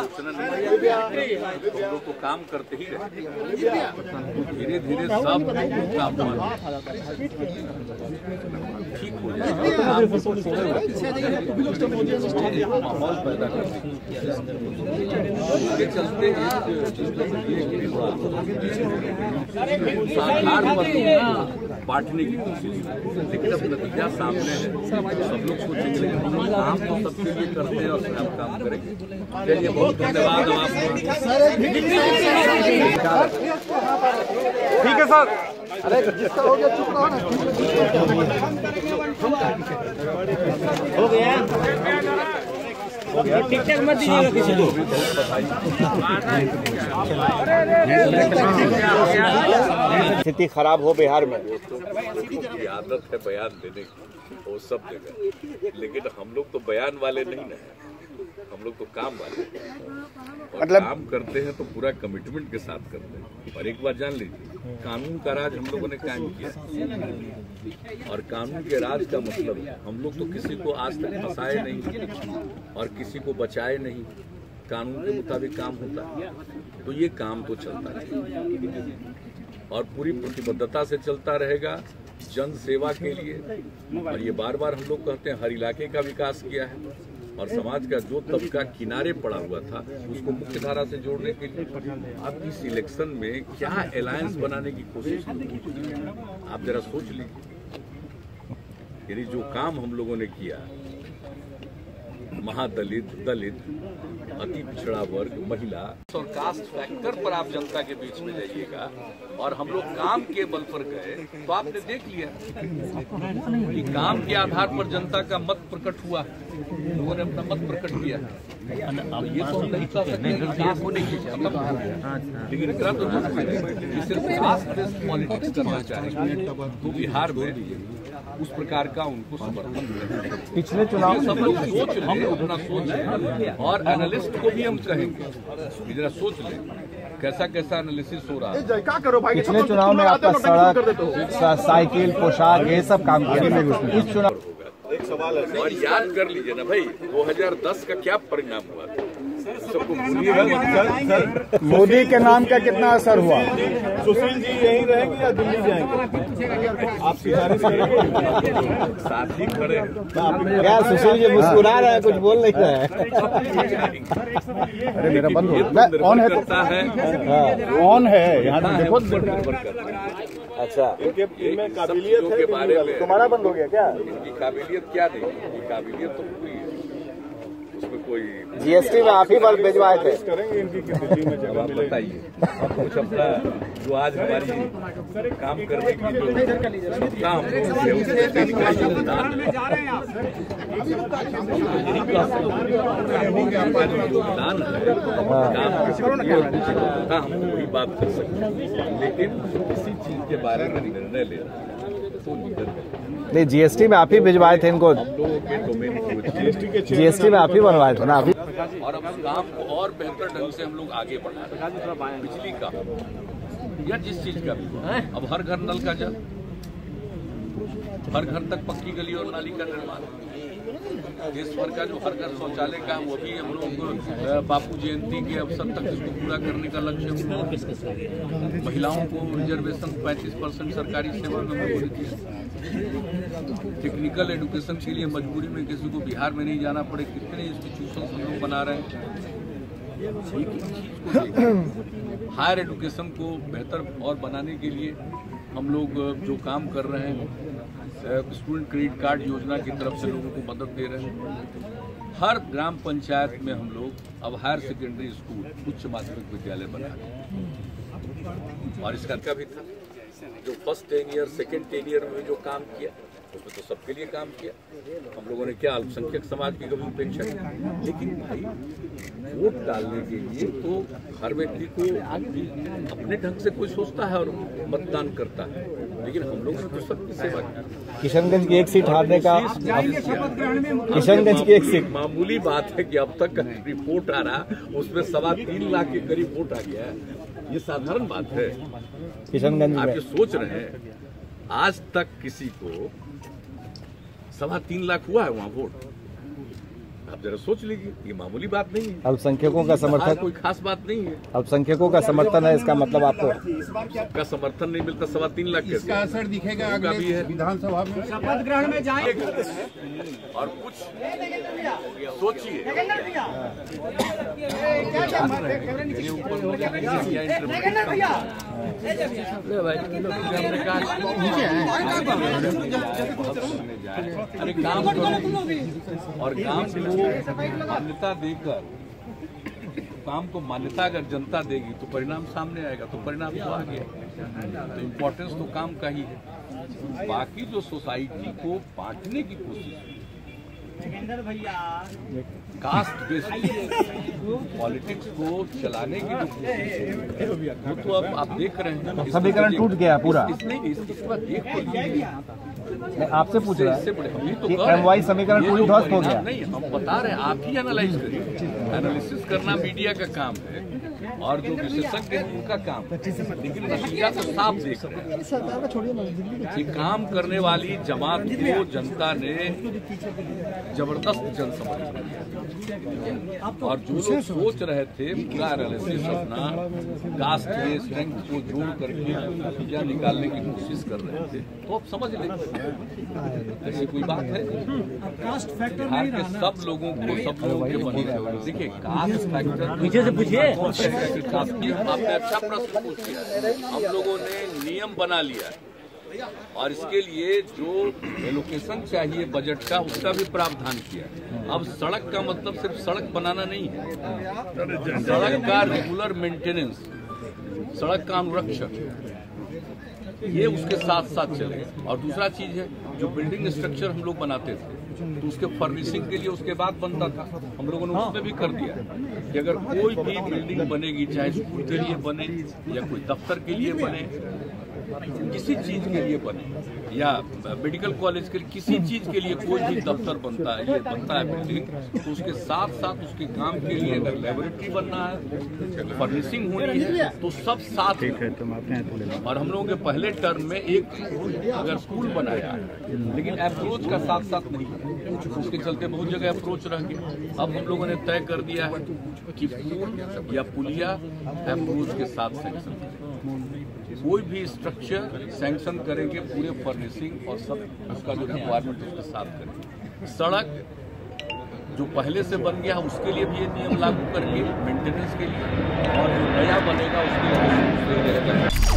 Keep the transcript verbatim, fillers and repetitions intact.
आलोचना नहीं, हम लोग तो काम करते ही रहे, धीरे धीरे सब काम ठीक हो जाएगा, माहौल पैदा करते इसके चलते बांटने की कोशिश, लेकिन अब नतीजा सामने है, सब लोग सोचेंगे काम तो सबके लिए करते हैं और हम काम करेंगे। चलिए बहुत धन्यवाद आपको। ठीक है सर। अरे जिसका हो गया चुप रहो ना। हो गया ठीक ठाक मत दीजिएगा किसी को। स्थिति खराब हो बिहार में, की आदत है बयान देने की वो सब जगह, लेकिन हम लोग तो बयान वाले नहीं ना, हम लोग तो काम वाले और मतलब काम करते हैं तो पूरा कमिटमेंट के साथ करते हैं। और एक बात जान लीजिए, कानून का राज हम लोगों ने कायम किया और कानून के राज का मतलब हम लोग तो किसी को आज तक फंसाए नहीं और किसी को बचाए नहीं, कानून के मुताबिक काम होता है, तो ये काम तो चलता रहेगा और पूरी प्रतिबद्धता से चलता रहेगा जन सेवा के लिए। और ये बार बार हम लोग कहते हैं हर इलाके का विकास किया है और समाज का जो तबका किनारे पड़ा हुआ था उसको मुख्य धारा से जोड़ने के लिए अब इस इलेक्शन में क्या अलायंस बनाने की कोशिश की, आप जरा सोच लीजिए। यानी जो काम हम लोगों ने किया, महादलित, दलित, अति पिछड़ा वर्ग, महिला और कास्ट फैक्टर पर आप जनता के बीच में जाइएगा और हम लोग काम के बल पर गए तो आपने देख लिया कि काम के आधार पर जनता का मत प्रकट हुआ, लोगों ने अपना मत प्रकट किया। अब ये तो हम नहीं कह सकते, लेकिन इतना तो सिर्फ कास्ट बेस्ड पॉलिटिक्स करना चाहेंगे तो बिहार में उस प्रकार का उनको समर्थन। पिछले चुनाव सब लोग सोच लें, अपना सोच लें और एनालिस्ट को भी हम कहेंगे जरा सोच लें कैसा कैसा एनालिसिस हो रहा है। क्या करो भाई, पिछले चुनाव में आपका सड़क, साइकिल, पोशाक ये सब काम किया, इस चुनाव एक सवाल है और याद कर लीजिए ना भाई, दो हज़ार दस का क्या परिणाम हुआ था, सबको भूलिएगा। मोदी के नाम का कितना असर हुआ? सुशील जी यहीं रहेंगे या दिल्ली जाएंगे? आप साथ ही खड़े क्या सुशील जी मुस्कुरा रहे हैं, कुछ बोल नहीं रहे हैं। अरे मेरा बंद हो ऑन है, करता है ऑन है यहाँ देखो। अच्छा, इनके इनमें काबिलियत है के बारे में तुम्हारा बंद हो गया क्या? इनकी काबिलियत क्या नहीं, इनकी काबिलियत तो पूरी है, उसमें कोई जीएसटी में आप ही बल भिजवाए थे। करेंगे इनकी दिल्ली में जगह मिलेगी। बताइए कुछ अपना जो आज हमारी काम करने की जो काम योगदान है, हम वही बात कर सकते हैं, लेकिन किसी चीज के बारे में निर्णय लेना तो लीडर नहीं, जीएसटी में आप ही भिजवाए थे इनको, लोगों के डोमेन जीएसटी में आप ही बनवाए थे ना अभी। और अब काम को और बेहतर ढंग से हम लोग आगे बढ़ा रहे हैं। बिजली का या जिस चीज का भी, अब हर घर नल का जल, हर घर तक पक्की गली और नाली का निर्माण, देश भर का जो हर घर शौचालय का वो भी हम लोग बापू जयंती के अवसर तक इसको पूरा करने का लक्ष्य। महिलाओं को रिजर्वेशन पैंतीस परसेंट सरकारी सेवा में बढ़ोतरी किया। टेक्निकल एजुकेशन के लिए मजबूरी में किसी को बिहार में नहीं जाना पड़े, कितने इंस्टीट्यूशन हम लोग बना रहे हैं। हायर एजुकेशन को बेहतर और बनाने के लिए हम लोग जो काम कर रहे हैं, स्टूडेंट क्रेडिट कार्ड योजना की तरफ से लोगों को मदद दे रहे हैं। हर ग्राम पंचायत में हम लोग अब हायर सेकेंडरी स्कूल, उच्च माध्यमिक विद्यालय बना रहे हैं। और इसका का भी था जो first ten year second ten year में जो काम किया उसमें तो सबके लिए काम किया। हम लोगों ने क्या अल्पसंख्यक समाज की कभी उपेक्षा की, लेकिन भाई वोट डालने के लिए तो हर व्यक्ति को अपने ढंग से कोई सोचता है और मतदान करता है, लेकिन हम लोगों ने तो सबकी सेवा की। किशनगंज की एक सीट हारने का, किशनगंज की एक सीट मामूली बात है कि अब तक रिपोर्ट आ रहा उसमें सवा तीन लाख के करीब वोट आ गया है, ये साधारण बात है। किशनगंज आप में ये सोच रहे हैं आज तक किसी को सवा तीन लाख हुआ है वहां वोट, आप जरा सोच लीजिए, ये मामूली बात नहीं है। अल्पसंख्यकों का समर्थन, कोई खास बात नहीं है। अल्पसंख्यकों का समर्थन है, इसका मतलब आपको का समर्थन नहीं मिलता सवा तीन लाख कैसे? इसका असर दिखेगा अगले भी है विधानसभा में। शपथ ग्रहण में जाएंगे और कुछ सोचिए, अरे काम और काम को मान्यता देकर, काम को मान्यता अगर जनता देगी तो परिणाम सामने आएगा, तो परिणाम तो आ गया। तो इम्पोर्टेंस तो काम का ही है। बाकी जो सोसाइटी को बांटने की कोशिश, कास्ट बेस्ड पॉलिटिक्स को चलाने की जो कोशिश, वो तो अब आप देख रहे हैं। समीकरण टूट गया पूरा। नहीं, इसके बाद देख आपसे पूछ रहा है तो कि एमवाई समीकरण पूरी ध्वस्त हो गया। नहीं, हम बता रहे हैं, आप ही एनालाइज करिए। एनालिसिस करना मीडिया का काम है और जो विशेषज्ञ हैं उनका काम है, लेकिन नतीजा तो साफ देख रहे हैं कि काम करने वाली जमात को जनता ने जबरदस्त जनसमर्थन, और जो लोग सोच रहे थे पूरा एनालिसिस अपना कास्ट के स्ट्रेंथ को जोड़ करके नतीजा निकालने की कोशिश कर रहे थे, तो अब समझ लेंगे ऐसी कोई बात है। बिहार के सब लोगों को, सब लोगों के बनी रहे। देखिए, कास्ट फैक्टर पीछे से पूछिए। आपने अच्छा प्रश्न पूछ लिया। हम लोगों ने नियम बना लिया है और इसके लिए जो एलोकेशन चाहिए बजट का, उसका भी प्रावधान किया है। अब सड़क का मतलब सिर्फ सड़क बनाना नहीं है, सड़क का रेगुलर मेंटेनेंस, सड़क का अनुरक्षण, ये उसके साथ साथ चलेगा। और दूसरा चीज है, जो बिल्डिंग स्ट्रक्चर हम लोग बनाते थे तो उसके फर्निशिंग के लिए उसके बाद बनता था, हम लोगों ने उसमें भी कर दिया कि अगर कोई भी बिल्डिंग बनेगी, चाहे स्कूल के लिए बने या कोई दफ्तर के लिए बने, किसी चीज के लिए बने, या मेडिकल कॉलेज के लिए, किसी चीज के लिए कोई भी दफ्तर बनता है, ये बनता है बिल्डिंग, तो उसके साथ साथ उसके काम के लिए अगर लेबोरेटरी बनना है, फर्निशिंग होनी है, तो सब साथ में। और हम लोगों के पहले टर्म में एक अगर स्कूल बनाया, लेकिन अप्रोच का साथ साथ नहीं, उसके चलते बहुत जगह अप्रोच रह गया। अब हम लोगों ने तय कर दिया है कि पुल या पुलिया अप्रोच के साथ सैंक्शन करेंगे, कोई भी स्ट्रक्चर सैंक्शन करेंगे पूरे फर्निशिंग और सब उसका जो रिक्वायरमेंट उसके साथ करेंगे। सड़क जो पहले से बन गया उसके लिए भी ये नियम लागू करेंगे मेंटेनेंस के लिए, और जो नया बनेगा उसके लिए